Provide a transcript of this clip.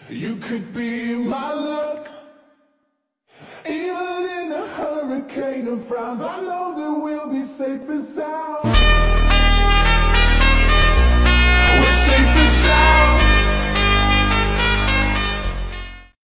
You could be my luck. Even in a hurricane of frowns, I know that we'll be safe and sound.